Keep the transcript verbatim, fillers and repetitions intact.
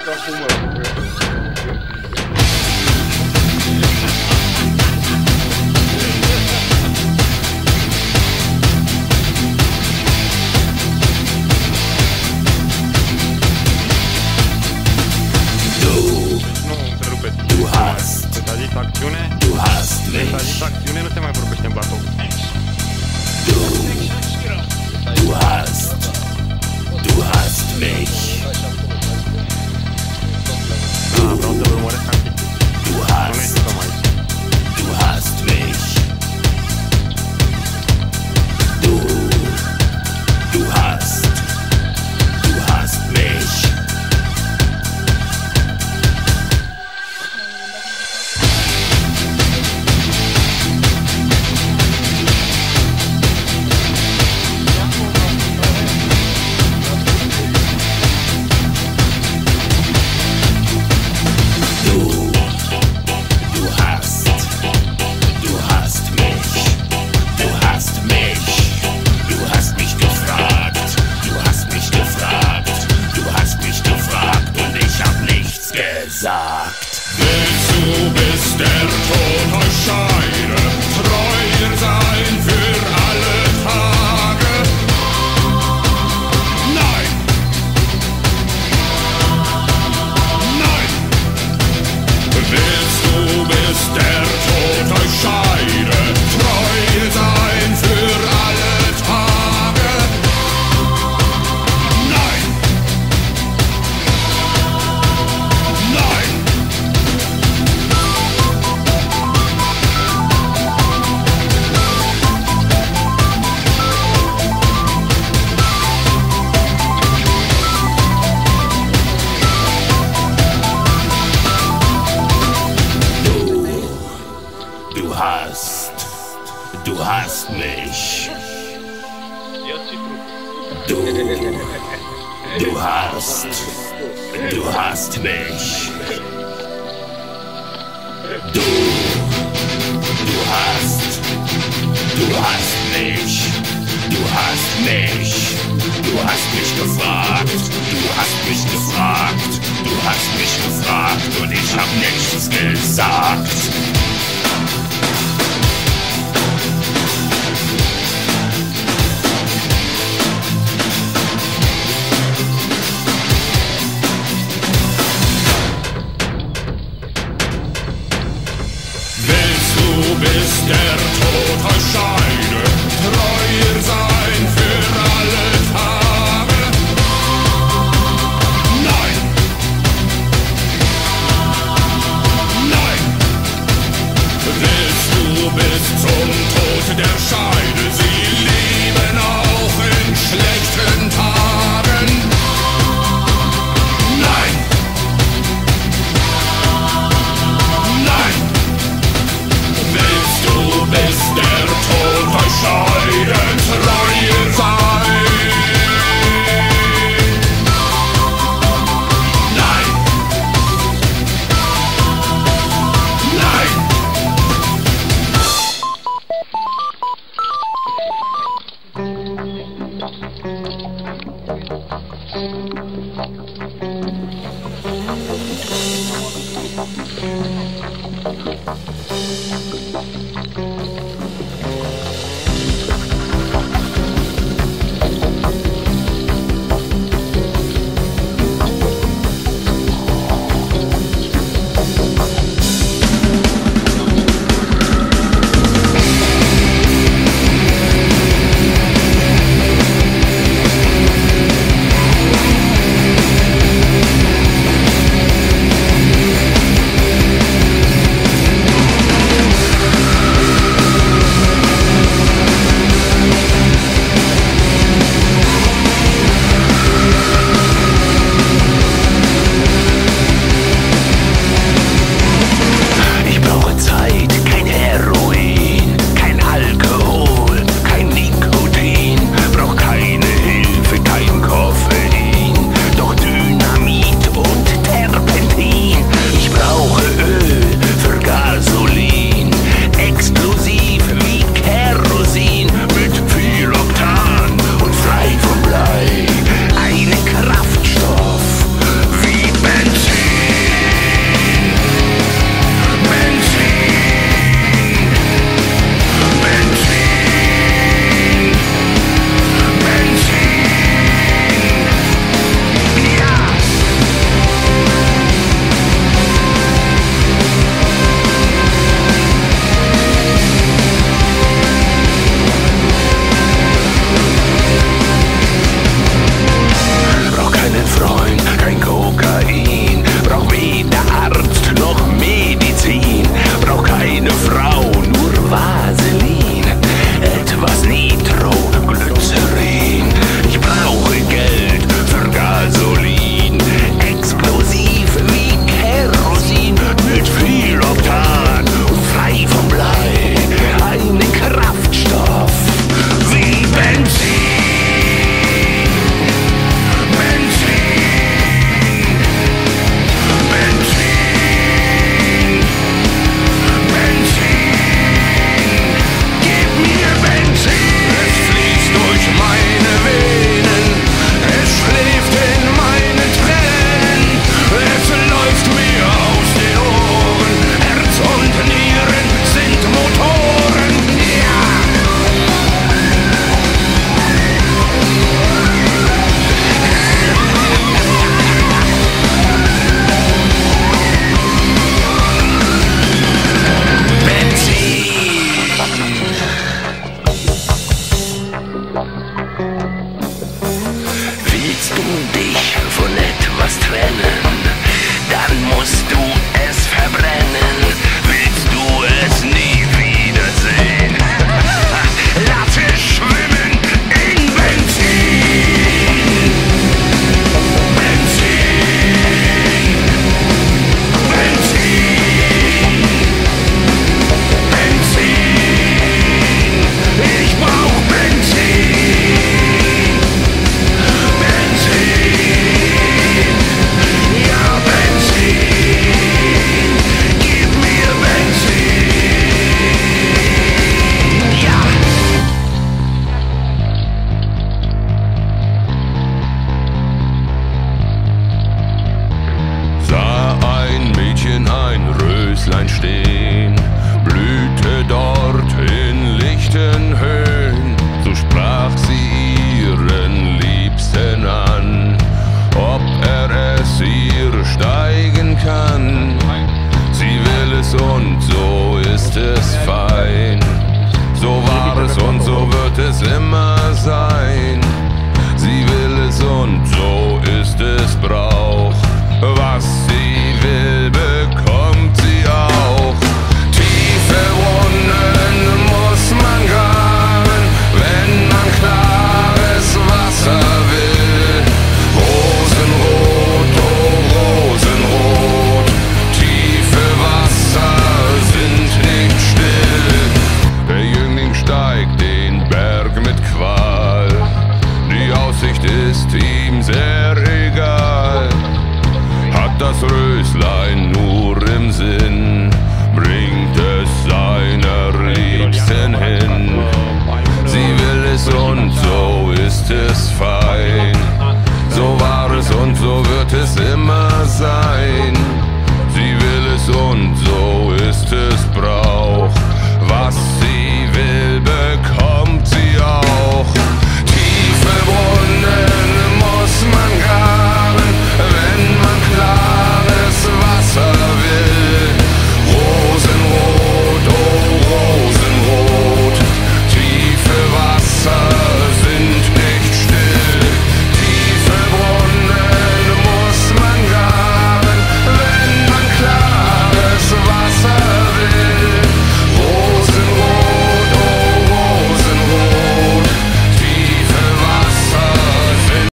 Acțiune nu se mai vorbește în platou. Du, du hast, du hast mich. Ah, vreau să-l urmăresc activ. Du hast, du hast mich. Du, du hast, du hast mich. Willst du bis der Tod euch scheide, treu sein für alle Tage? Nein! Nein! Willst du bis der Tod euch scheide, treu sein für alle Tage? Nein! Nein! Du hast, du hast mich. Du, du hast, du hast mich. Du, du hast, du hast mich. Du hast mich. Du hast mich gefragt. Du hast mich gefragt. Du hast mich gefragt und ich hab nichts gesagt. Bis der Tod euch scheide, treuer sein für alle Tage. Nein! Nein! Willst du bis zum Tod der Scheide sie lieben auch in schlechten Tagen? Nein! Nein! Willst du bis der Tod euch scheide, treuer sein? Nein! Nein! sehen ein Röslein stehen, blühte dort in lichten Höhen. So sprach sie ihren Liebsten an, ob er es ihr steigen kann. Sie will es und so ist es fein. So war es und so wird es immer sein. Sie will es und so ist es Brauch. Was sie will, bekommt sie auch. Tiefe Wunden muss man graben, wenn man klares Wasser will. Rosenrot, oh Rosenrot, tiefe Wasser sind nicht still. Der Jüngling steigt den Berg mit Qual, die Aussicht ist ihm sehr egal. Hat das Röslein nur im Sinn, bringt es seiner Liebsten hin. Sie will es und so ist es fein. So war es und so wird es immer sein.